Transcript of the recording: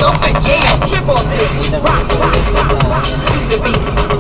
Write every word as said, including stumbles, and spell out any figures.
off and jam. Trip on this. Rock, rock, rock, rock. To the beat.